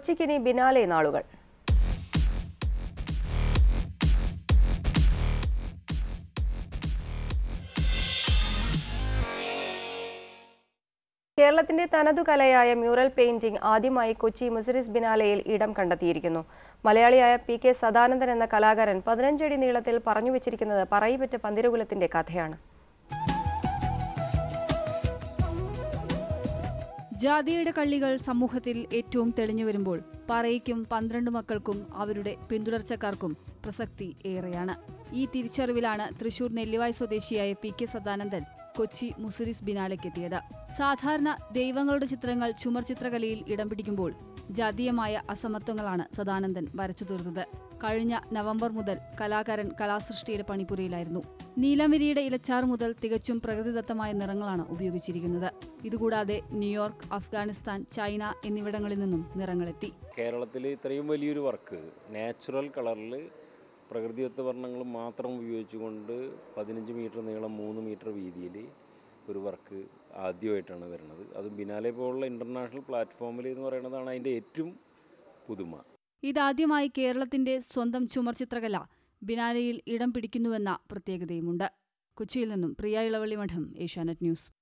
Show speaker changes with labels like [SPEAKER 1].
[SPEAKER 1] കൊച്ചിക്കിനി biennale നാളുകൾ. കേരളത്തിന്റെ തനതു കലയായ മ്യൂറൽ പെയിന്റിംഗ് ആദ്യമായി കൊച്ചി മുസിരിസ് ബിനാലെയിൽ ഇടം കണ്ടെത്തിയിരിക്കുന്നു. മലയാളിയായ PK സദാനന്ദൻ എന്ന കലാകാരൻ 15 അടി നീളത്തിൽ പറഞ്ഞു വെച്ചിരിക്കുന്നത് പറയിപെറ്റ പന്തിരുകുലത്തിന്റെ കഥയാണ്.
[SPEAKER 2] ജാതിയുടെ കള്ളികൾ സമൂഹത്തിൽ ഏറ്റവും തെളിഞ്ഞു വരുമ്പോൾ പറയിക്കും 12 മക്കൾക്കും അവരുടെ പിന്തുടർച്ചക്കാർക്കും പ്രസക്തി ഏറെയാണ്. ഈ തിരിച്ചറിവിലാണ് തൃശൂർ നെല്ലിവായ് സ്വദേശിയായ PK സദാനന്ദൻ കൊച്ചി മുസിരിസ് ബിനാലെക്കെത്തിയത്. സാധാരണ ദൈവങ്ങളുടെ ചിത്രങ്ങൾ ചുമർ ചിത്രകലയിൽ ഇടം പിടിക്കുമ്പോൾ ജാതീയമായ അസമത്വങ്ങളാണ് സദാനന്ദൻ വരച്ചു തീർത്തത്. കഴിഞ്ഞ നവംബർ മുതൽ കലാകാരൻ കലാസൃഷ്ടിയുടെ പണിപ്പുരയിലായിരുന്നു. നീലമിരിയുടെ ഇലച്ചാർ മുതൽ തികച്ചും പ്രകൃതിദത്തമായ നിറങ്ങളാണ് ഉപയോഗിച്ചിരിക്കുന്നത്. ഇതുകൂടാതെ ന്യൂയോർക്ക്, അഫ്ഗാനിസ്ഥാൻ, ചൈന എന്നിവിടങ്ങളിൽ നിന്നും നിറങ്ങളെത്തി.
[SPEAKER 3] കേരളത്തിൽ ഇത്രയും വലിയൊരു വർക്ക് നാച്ചുറൽ കളറിൽ പ്രകൃതിദത്ത വർണ്ണങ്ങൾ മാത്രം ഉപയോഗിച്ചുകൊണ്ട് 15 മീറ്റർ നീളം 3 മീറ്റർ വീതിയിൽ ഒരു വർക്ക് ആദ്യമായിട്ടാണ് വരുന്നത്. അത് ബിനാലെ പോലുള്ള ഇൻ്റർനാഷണൽ പ്ലാറ്റ്ഫോമിൽ എന്ന് പറയുന്നതാണ് അതിൻ്റെ ഏറ്റവും പുതുമ.
[SPEAKER 2] ഇതാദ്യമായി കേരളത്തിന്റെ സ്വന്തം ചുമർ ചിത്രകല ബിനാലെയിൽ ഇടം പിടിക്കുന്നുവെന്ന പ്രത്യേകതയുമുണ്ട്. കൊച്ചിയിൽ നിന്നും പ്രിയ ഇളവള്ളി മഠം, ഏഷ്യാനെറ്റ് ന്യൂസ്.